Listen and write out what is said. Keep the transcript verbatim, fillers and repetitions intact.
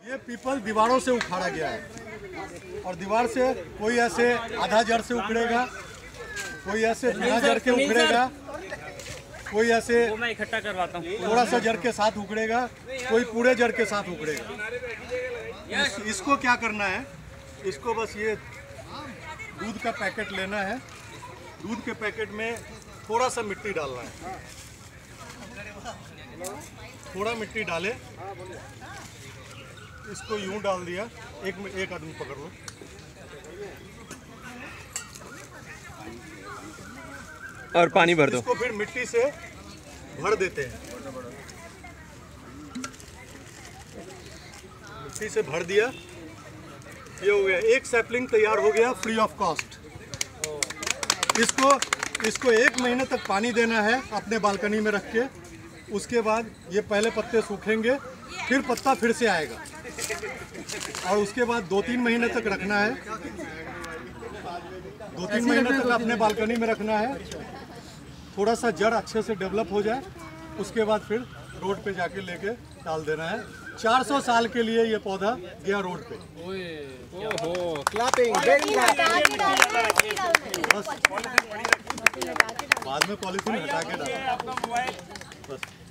ये पीपल दीवारों से उखाड़ा गया है और दीवार से कोई ऐसे आधा जड़ से उखड़ेगा, कोई ऐसे बिना जड़ के उखड़ेगा, कोई ऐसे मैं इकट्ठा करवाता हूँ थोड़ा सा जड़ के साथ उखड़ेगा, कोई पूरे जड़ के साथ उखड़ेगा। इस, इसको क्या करना है, इसको बस ये दूध का पैकेट लेना है, दूध के पैकेट में थोड़ा सा मिट्टी डालना है, थोड़ा मिट्टी डाले, इसको यूं डाल दिया, एक एक आदमी पकड़ लो, और पानी भर दो। इसको फिर मिट्टी से भर देते हैं, मिट्टी से भर दिया, ये हो गया, एक सैपलिंग तैयार हो गया फ्री ऑफ कॉस्ट। इसको इसको एक महीने तक पानी देना है अपने बालकनी में रख के, उसके बाद ये पहले पत्ते सूखेंगे, फिर पत्ता फिर से आएगा और उसके बाद दो तीन महीने तक रखना है, दो तीन महीने तक अपने बालकनी में रखना है, थोड़ा सा जड़ अच्छे से डेवलप हो जाए, उसके बाद फिर रोड पे जाके लेके डाल देना है। चार सौ साल के लिए ये पौधा गया रोड पे। ओहो, क्लैपिंग, बस बाद में पॉलिथीन हटा के डाला बस।